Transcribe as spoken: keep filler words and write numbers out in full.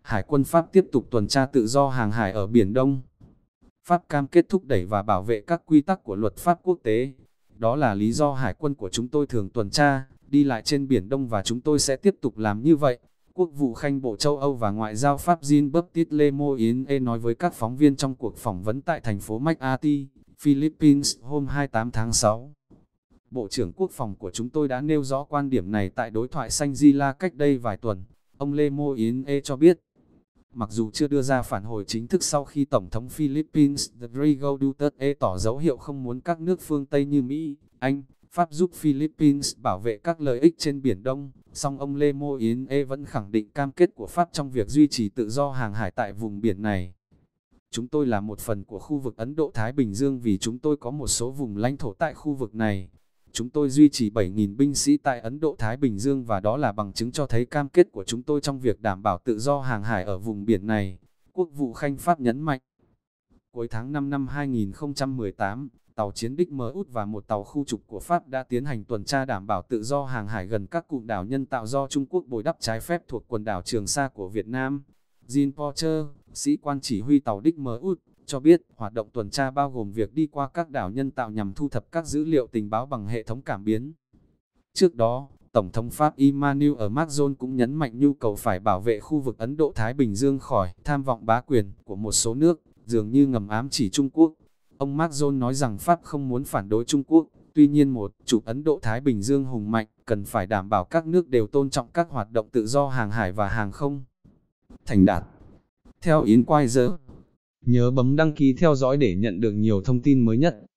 Hải quân Pháp tiếp tục tuần tra tự do hàng hải ở Biển Đông. Pháp cam kết thúc đẩy và bảo vệ các quy tắc của luật pháp quốc tế. Đó là lý do hải quân của chúng tôi thường tuần tra, đi lại trên Biển Đông và chúng tôi sẽ tiếp tục làm như vậy. Quốc vụ Khanh Bộ Châu Âu và Ngoại giao Pháp Jean-Baptiste Lemoyne nói với các phóng viên trong cuộc phỏng vấn tại thành phố McAtee, Philippines hôm hai mươi tám tháng sáu. Bộ trưởng Quốc phòng của chúng tôi đã nêu rõ quan điểm này tại đối thoại Shangri-La cách đây vài tuần. Ông Lemoyne cho biết, mặc dù chưa đưa ra phản hồi chính thức sau khi Tổng thống Philippines Rodrigo Duterte tỏ dấu hiệu không muốn các nước phương Tây như Mỹ, Anh, Pháp giúp Philippines bảo vệ các lợi ích trên Biển Đông, song ông Lemoyne vẫn khẳng định cam kết của Pháp trong việc duy trì tự do hàng hải tại vùng biển này. Chúng tôi là một phần của khu vực Ấn Độ-Thái Bình Dương vì chúng tôi có một số vùng lãnh thổ tại khu vực này. Chúng tôi duy trì bảy nghìn binh sĩ tại Ấn Độ-Thái Bình Dương và đó là bằng chứng cho thấy cam kết của chúng tôi trong việc đảm bảo tự do hàng hải ở vùng biển này, Quốc vụ Khanh Pháp nhấn mạnh. Cuối tháng năm năm hai nghìn không trăm mười tám, tàu chiến đích em u và một tàu khu trục của Pháp đã tiến hành tuần tra đảm bảo tự do hàng hải gần các cụm đảo nhân tạo do Trung Quốc bồi đắp trái phép thuộc quần đảo Trường Sa của Việt Nam. Jean Porcher, sĩ quan chỉ huy tàu đích em u, cho biết hoạt động tuần tra bao gồm việc đi qua các đảo nhân tạo nhằm thu thập các dữ liệu tình báo bằng hệ thống cảm biến. Trước đó, Tổng thống Pháp Emmanuel Macron cũng nhấn mạnh nhu cầu phải bảo vệ khu vực Ấn Độ-Thái Bình Dương khỏi tham vọng bá quyền của một số nước, dường như ngầm ám chỉ Trung Quốc. Ông Macron nói rằng Pháp không muốn phản đối Trung Quốc, tuy nhiên một chủ Ấn Độ-Thái Bình Dương hùng mạnh cần phải đảm bảo các nước đều tôn trọng các hoạt động tự do hàng hải và hàng không thành đạt. Theo Inquirer, nhớ bấm đăng ký theo dõi để nhận được nhiều thông tin mới nhất.